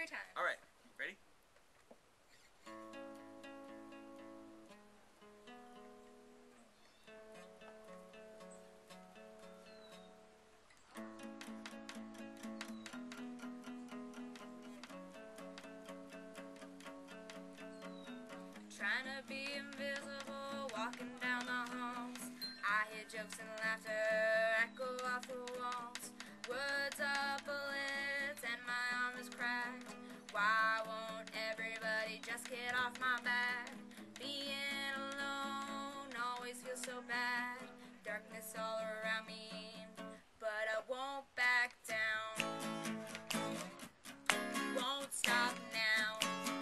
every time. All right, ready? Trying to be invisible, walking down the halls. I hear jokes and laughter echo off the walls. Words are bullets and my arm is cracked. Why won't everybody just get off my back? Being alone always feels so bad. Darkness all around me, but I won't back down. Won't stop now.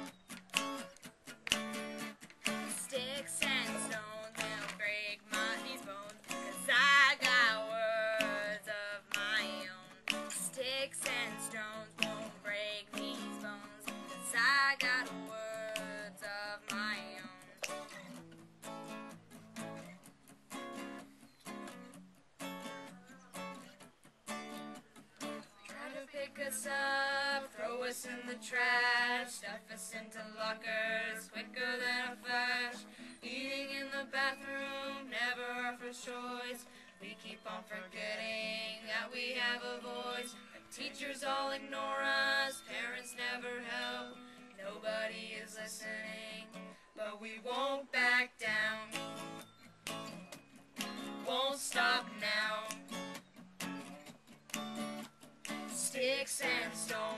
Sticks and stones will break these bones, 'cause I got words of my own. Sticks and stones won't break these bones, 'cause I got words of my own. Try to pick us up, throw us in the trash, stuff us into lockers quicker than a flash. Eating in the bathroom, never our first choice. We keep on forgetting that we have a voice. The teachers all ignore us, parents never help. Nobody is listening, but we won't back down. Won't stop now. Sticks and stones